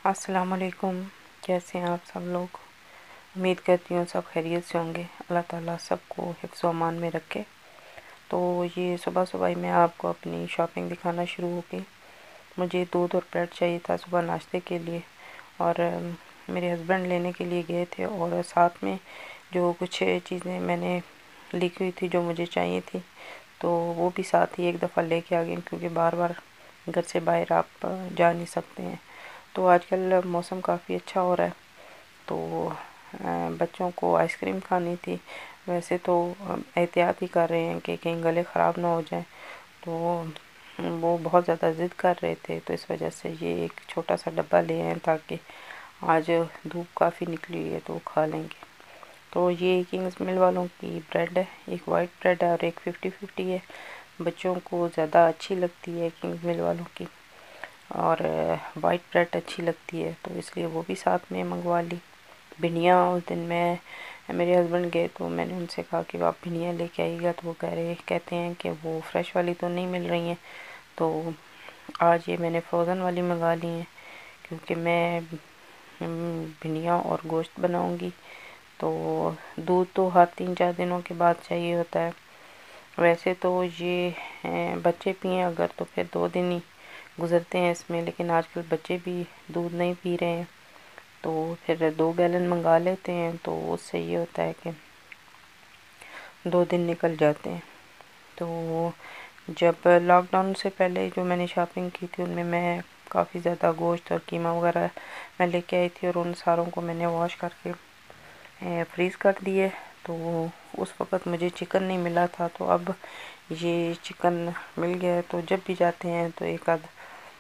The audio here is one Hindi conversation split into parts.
अस्सलाम वालेकुम। कैसे हैं आप सब लोग। उम्मीद करती हूँ सब खैरियत से होंगे। अल्लाह ताला सबको हिफ्ज़ व अमान में रखे। तो ये सुबह सुबह ही मैं आपको अपनी शॉपिंग दिखाना शुरू हो गई। मुझे दूध और ब्रेड चाहिए था सुबह नाश्ते के लिए, और मेरे हस्बैंड लेने के लिए गए थे, और साथ में जो कुछ चीज़ें मैंने लिखी हुई थी जो मुझे चाहिए थी, तो वो भी साथ ही एक दफ़ा लेके आ गए, क्योंकि बार बार घर से बाहर आप जा नहीं सकते हैं। तो आजकल मौसम काफ़ी अच्छा हो रहा है, तो बच्चों को आइसक्रीम खानी थी। वैसे तो एहतियात ही कर रहे हैं कि कहीं गले ख़राब ना हो जाए, तो वो बहुत ज़्यादा ज़िद कर रहे थे, तो इस वजह से ये एक छोटा सा डब्बा ले आए ताकि आज धूप काफ़ी निकली हुई है तो वो खा लेंगे। तो ये किंग्स मिल वालों की ब्रेड है, एक वाइट ब्रेड है और एक 50-50 है। बच्चों को ज़्यादा अच्छी लगती है किंग्स मिल वालों की, और वाइट ब्रेड अच्छी लगती है, तो इसलिए वो भी साथ में मंगवा ली। भिंडियाँ उस दिन मैं मेरे हस्बैंड गए तो मैंने उनसे कहा कि आप भिंडियाँ लेके आइएगा, तो वो कहते हैं कि वो फ्रेश वाली तो नहीं मिल रही हैं, तो आज ये मैंने फ्रोज़न वाली मंगा ली हैं, क्योंकि मैं भिंडियाँ और गोश्त बनाऊंगी। तो दूध तो हर 3-4 दिनों के बाद चाहिए होता है। वैसे तो ये बच्चे पिए अगर तो फिर 2 दिन ही गुजरते हैं इसमें, लेकिन आजकल बच्चे भी दूध नहीं पी रहे हैं, तो फिर 2 गैलन मंगा लेते हैं, तो उससे ये होता है कि 2 दिन निकल जाते हैं। तो जब लॉकडाउन से पहले जो मैंने शॉपिंग की थी उनमें मैं काफ़ी ज़्यादा गोश्त और कीमा वगैरह मैं लेके आई थी, और उन सारों को मैंने वॉश करके फ्रीज़ कर दिए। तो उस वक़्त मुझे चिकन नहीं मिला था, तो अब ये चिकन मिल गया है, तो जब भी जाते हैं तो एक आध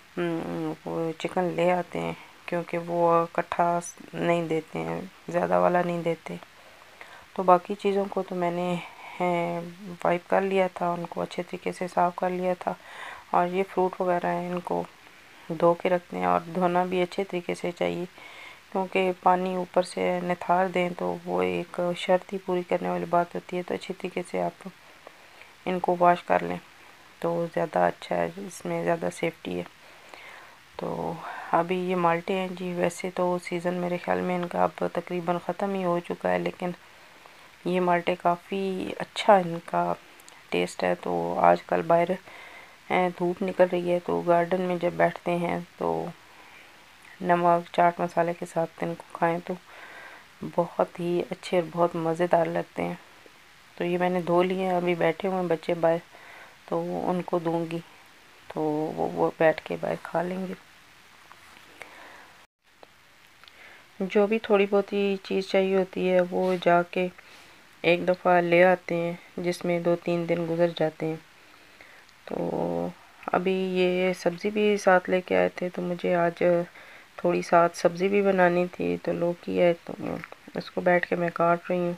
वो चिकन ले आते हैं, क्योंकि वो इकट्ठा नहीं देते हैं, ज़्यादा वाला नहीं देते। तो बाकी चीज़ों को तो मैंने वाइप कर लिया था, उनको अच्छे तरीके से साफ़ कर लिया था, और ये फ्रूट वगैरह हैं इनको धो के रखते हैं, और धोना भी अच्छे तरीके से चाहिए, क्योंकि पानी ऊपर से निथार दें तो वो एक शर्त ही पूरी करने वाली बात होती है। तो अच्छी तरीके से आप इनको वॉश कर लें तो ज़्यादा अच्छा है, इसमें ज़्यादा सेफ्टी है। तो अभी ये माल्टे हैं जी, वैसे तो सीज़न मेरे ख्याल में इनका अब तकरीबन ख़त्म ही हो चुका है, लेकिन ये माल्टे काफ़ी अच्छा इनका टेस्ट है। तो आजकल बाहर धूप निकल रही है, तो गार्डन में जब बैठते हैं तो नमक चाट मसाले के साथ इनको खाएं तो बहुत ही अच्छे और बहुत मज़ेदार लगते हैं। तो ये मैंने धो लिए हैं, अभी बैठे हुए हैं बच्चे बाहर, तो उनको दूंगी, तो वो बैठ के बाहर खा लेंगे। जो भी थोड़ी बहुत ही चीज़ चाहिए होती है वो जाके एक दफ़ा ले आते हैं, जिसमें 2-3 दिन गुजर जाते हैं। तो अभी ये सब्ज़ी भी साथ लेके आए थे, तो मुझे आज थोड़ी साथ सब्ज़ी भी बनानी थी, तो लौकी है तो इसको बैठ के मैं काट रही हूँ।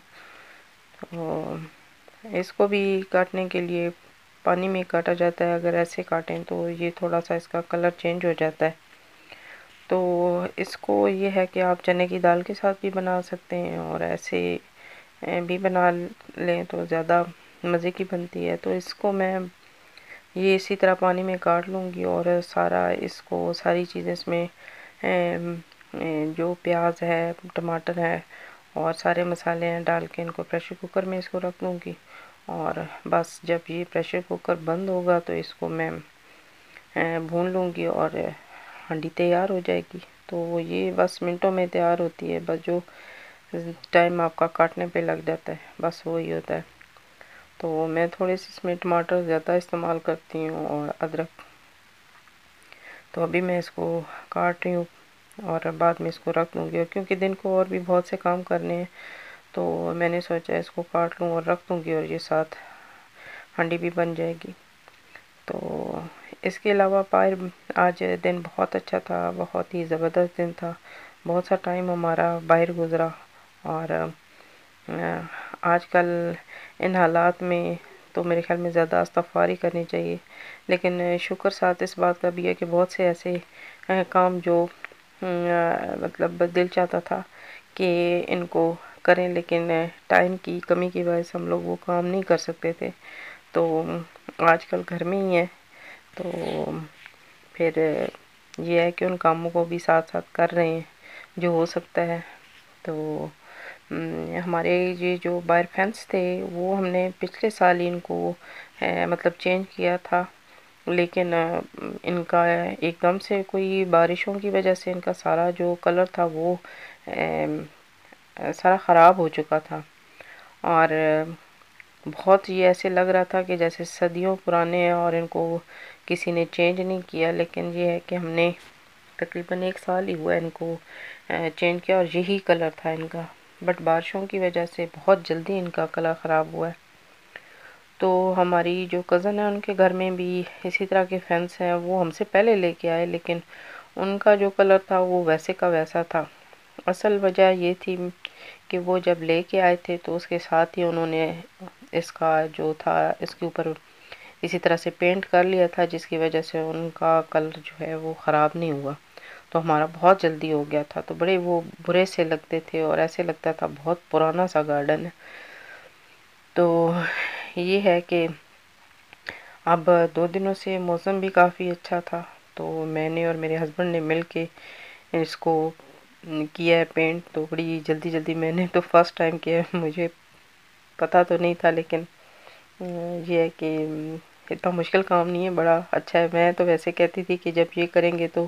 तो इसको भी काटने के लिए पानी में काटा जाता है, अगर ऐसे काटें तो ये थोड़ा सा इसका कलर चेंज हो जाता है। तो इसको ये है कि आप चने की दाल के साथ भी बना सकते हैं, और ऐसे भी बना लें तो ज़्यादा मज़े की बनती है। तो इसको मैं ये इसी तरह पानी में काट लूँगी, और सारा इसको सारी चीज़ें इसमें जो प्याज है, टमाटर है और सारे मसाले हैं डाल के इनको प्रेशर कुकर में इसको रख दूँगी, और बस जब ये प्रेशर कुकर बंद होगा तो इसको मैं भून लूँगी और हांडी तैयार हो जाएगी। तो ये बस मिनटों में तैयार होती है, बस जो टाइम आपका काटने पे लग जाता है बस वही होता है। तो मैं थोड़े से इसमें टमाटर ज़्यादा इस्तेमाल करती हूँ और अदरक। तो अभी मैं इसको काट रही हूँ और बाद में इसको रख दूँगी, और क्योंकि दिन को और भी बहुत से काम करने हैं तो मैंने सोचा इसको काट लूँ और रख दूँगी, और ये साथ हांडी भी बन जाएगी। तो इसके अलावा आज दिन बहुत अच्छा था, बहुत ही ज़बरदस्त दिन था, बहुत सा टाइम हमारा बाहर गुज़रा। और आजकल इन हालात में तो मेरे ख्याल में ज़्यादा इस्तग़फ़ार ही करनी चाहिए, लेकिन शुक्र साथ इस बात का भी है कि बहुत से ऐसे काम जो मतलब दिल चाहता था कि इनको करें, लेकिन टाइम की कमी की वजह से हम लोग वो काम नहीं कर सकते थे। तो आजकल घर में ही है, तो फिर ये है कि उन कामों को भी साथ साथ कर रहे हैं जो हो सकता है। तो हमारे ये जो वायर फैंस थे वो हमने पिछले साल ही इनको मतलब चेंज किया था, लेकिन इनका एकदम से कोई बारिशों की वजह से इनका सारा जो कलर था वो सारा ख़राब हो चुका था। और बहुत ये ऐसे लग रहा था कि जैसे सदियों पुराने हैं और इनको किसी ने चेंज नहीं किया। लेकिन ये है कि हमने तकरीबन 1 साल ही हुआ इनको चेंज किया और यही कलर था इनका। बट बारिशों की वजह से बहुत जल्दी इनका कलर ख़राब हुआ है। तो हमारी जो कज़न है उनके घर में भी इसी तरह के फैंस हैं, वो हमसे पहले लेके आए, लेकिन उनका जो कलर था वो वैसे का वैसा था। असल वजह ये थी कि वो जब लेके आए थे तो उसके साथ ही उन्होंने इसका जो था इसके ऊपर इसी तरह से पेंट कर लिया था, जिसकी वजह से उनका कलर जो है वो ख़राब नहीं हुआ। तो हमारा बहुत जल्दी हो गया था। तो बड़े वो बुरे से लगते थे और ऐसे लगता था बहुत पुराना सा गार्डन है। तो ये है कि अब 2 दिनों से मौसम भी काफ़ी अच्छा था, तो मैंने और मेरे हस्बैंड ने मिल के इसको किया है पेंट। तो बड़ी जल्दी जल्दी मैंने तो फर्स्ट टाइम किया है, मुझे पता तो नहीं था, लेकिन ये है कि इतना मुश्किल काम नहीं है, बड़ा अच्छा है। मैं तो वैसे कहती थी कि जब ये करेंगे तो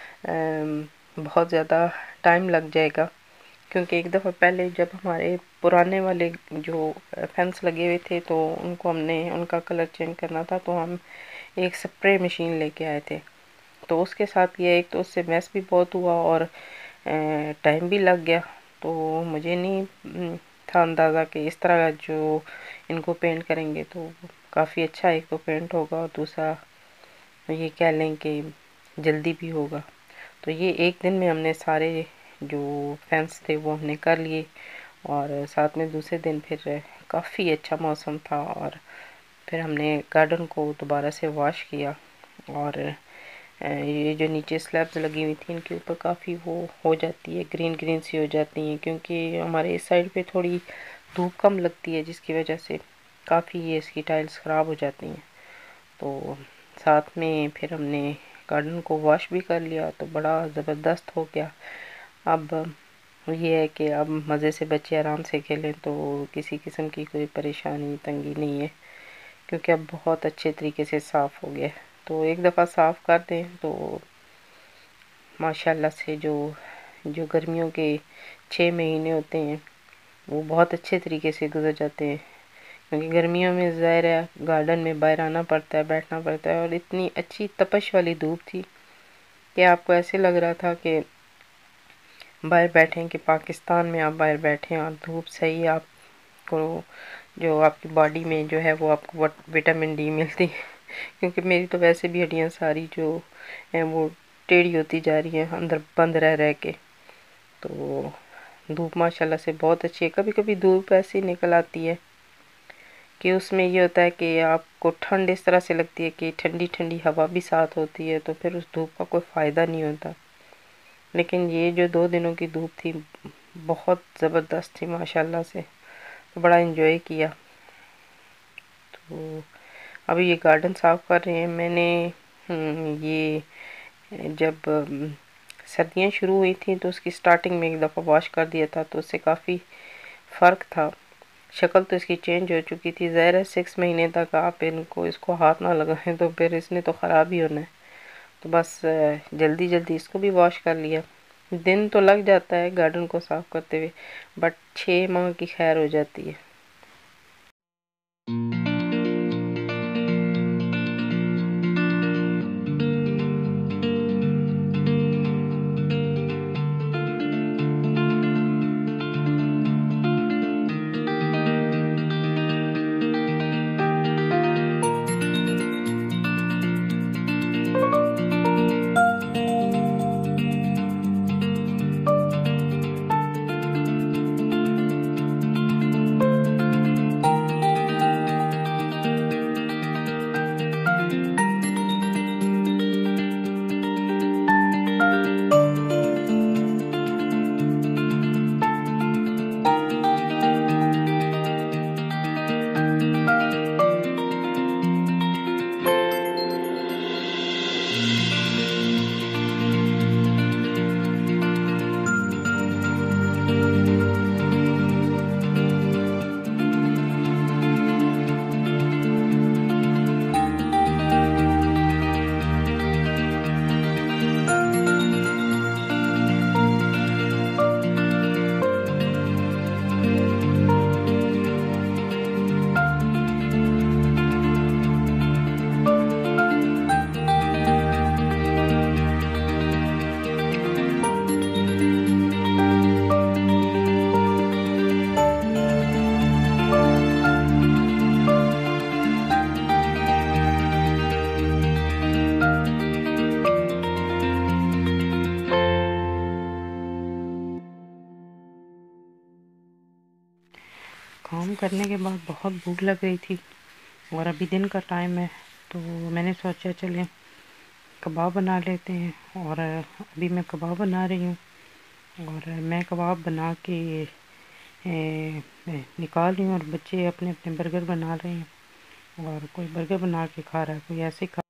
बहुत ज़्यादा टाइम लग जाएगा, क्योंकि एक दफ़ा पहले जब हमारे पुराने वाले जो फैंस लगे हुए थे तो उनको हमने उनका कलर चेंज करना था, तो हम एक स्प्रे मशीन लेके आए थे। तो उसके साथ ये एक तो उससे मैस भी बहुत हुआ और टाइम भी लग गया। तो मुझे नहीं था अंदाज़ा कि इस तरह जो इनको पेंट करेंगे तो काफ़ी अच्छा एक तो पेंट होगा और दूसरा ये कह लें कि जल्दी भी होगा। तो ये एक दिन में हमने सारे जो फैंस थे वो हमने कर लिए और साथ में दूसरे दिन फिर काफ़ी अच्छा मौसम था और फिर हमने गार्डन को दोबारा से वॉश किया। और ये जो नीचे स्लैब्स लगी हुई थी इनके ऊपर काफ़ी वो हो जाती है, ग्रीन ग्रीन सी हो जाती हैं, क्योंकि हमारे इस साइड पे थोड़ी धूप कम लगती है, जिसकी वजह से काफ़ी ये इसकी टाइल्स ख़राब हो जाती हैं। तो साथ में फिर हमने गार्डन को वॉश भी कर लिया, तो बड़ा ज़बरदस्त हो गया। अब ये है कि अब मज़े से बच्चे आराम से खेलें, तो किसी किस्म की कोई परेशानी तंगी नहीं है, क्योंकि अब बहुत अच्छे तरीके से साफ़ हो गया। तो एक दफ़ा साफ़ कर दें तो माशाल्लाह से जो जो गर्मियों के 6 महीने होते हैं वो बहुत अच्छे तरीके से गुजर जाते हैं, क्योंकि गर्मियों में ज़ाहिर है गार्डन में बाहर आना पड़ता है, बैठना पड़ता है, और इतनी अच्छी तपश वाली धूप थी कि आपको ऐसे लग रहा था कि बाहर बैठें, कि पाकिस्तान में आप बाहर बैठें और धूप सही आपको जो आपकी बॉडी में जो है वो आपको विटामिन डी मिलती है। क्योंकि मेरी तो वैसे भी हड्डियां सारी जो हैं वो टेढ़ी होती जा रही हैं अंदर बंद रह रह के। तो धूप माशाल्लाह से बहुत अच्छी है। कभी कभी धूप ऐसी निकल आती है कि उसमें ये होता है कि आपको ठंड इस तरह से लगती है कि ठंडी ठंडी हवा भी साथ होती है, तो फिर उस धूप का कोई फ़ायदा नहीं होता। लेकिन ये जो 2 दिनों की धूप थी बहुत ज़बरदस्त थी माशाल्लाह से, तो बड़ा एंजॉय किया। तो अभी ये गार्डन साफ़ कर रहे हैं। मैंने ये जब सर्दियाँ शुरू हुई थी तो उसकी स्टार्टिंग में एक दफ़ा वॉश कर दिया था, तो उससे काफ़ी फ़र्क था। शक्ल तो इसकी चेंज हो चुकी थी। ज़ाहिर है 6 महीने तक आप इसको हाथ ना लगाएं तो फिर इसने तो ख़राब ही होना है। तो बस जल्दी जल्दी इसको भी वॉश कर लिया। दिन तो लग जाता है गार्डन को साफ़ करते हुए, बट 6 माह की खैर हो जाती है। काम करने के बाद बहुत भूख लग रही थी और अभी दिन का टाइम है, तो मैंने सोचा चलें कबाब बना लेते हैं। और अभी मैं कबाब बना रही हूँ और मैं कबाब बना के निकाल रही हूँ और बच्चे अपने अपने बर्गर बना रहे हैं और कोई बर्गर बना के खा रहा है, कोई ऐसे खा।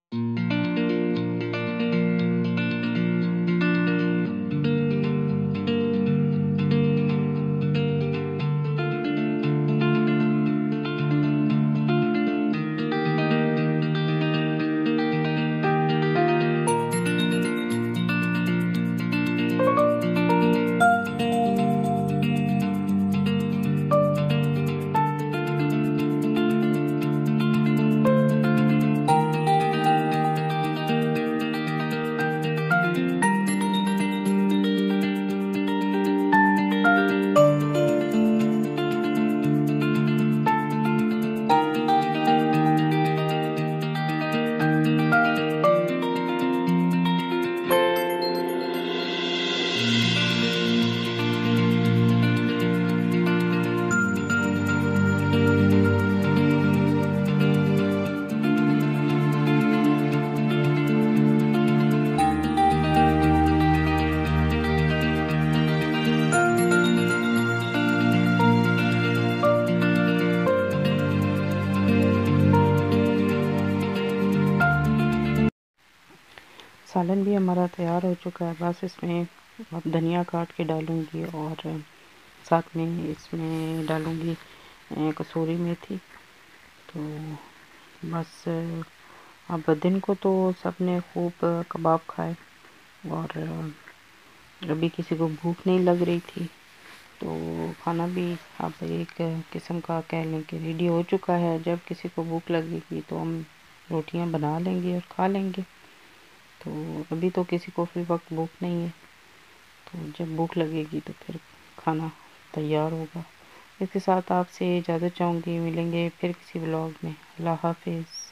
सालन भी हमारा तैयार हो चुका है, बस इसमें अब धनिया काट के डालूंगी और साथ में इसमें डालूंगी कसूरी मेथी। तो बस अब दिन को तो सबने खूब कबाब खाए और अभी किसी को भूख नहीं लग रही थी, तो खाना भी अब एक किस्म का कह लें कि रेडी हो चुका है। जब किसी को भूख लगेगी तो हम रोटियां बना लेंगे और खा लेंगे। तो अभी तो किसी को फिर वक्त भूख नहीं है, तो जब भूख लगेगी तो फिर खाना तैयार होगा। इसके साथ आपसे इजाज़त चाहूँगी, मिलेंगे फिर किसी व्लॉग में। अल्लाह हाफिज़।